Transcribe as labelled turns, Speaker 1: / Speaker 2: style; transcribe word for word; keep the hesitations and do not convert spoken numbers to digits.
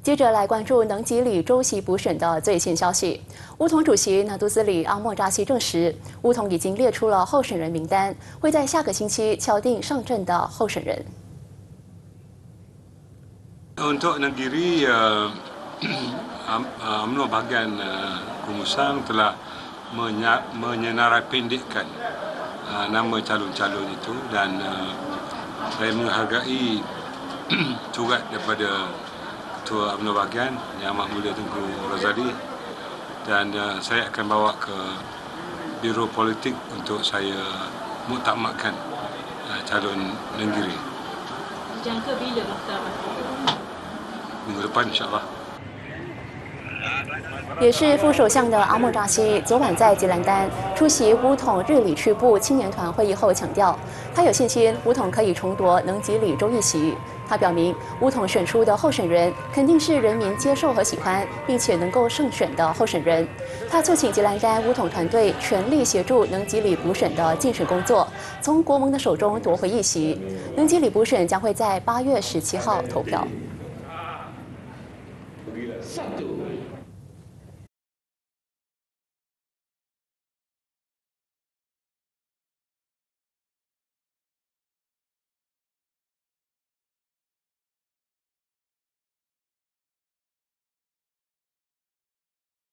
Speaker 1: 接着来关注能吉里州席补选的最新消息。巫统主席纳杜斯里阿莫扎西证实，巫统已经列出了候选人名单，会在下个星期敲定上阵的候选人。
Speaker 2: Untuk negeri uh, UMNO bahagian uh, Kumusang telah menyenarapendekkan uh, nama calon-calon itu dan uh, saya menghargai surat daripada Ketua UMNO bahagian Yang Amat Mulia Tunku Razali dan uh, saya akan bawa ke Biro Politik untuk saya muktamadkan uh, calon negeri.
Speaker 3: Jangka bila muktamad?
Speaker 2: Minggu depan insyaAllah.
Speaker 1: 也是副首相的阿莫扎西昨晚在吉兰丹出席巫统日理区部青年团会议后强调，他有信心巫统可以重夺能吉里州一席。他表明，巫统选出的候选人肯定是人民接受和喜欢，并且能够胜选的候选人。他促请吉兰丹巫统团队全力协助能吉里补选的竞选工作，从国盟的手中夺回一席。能吉里补选将会在八月十七号投票。
Speaker 4: Satu.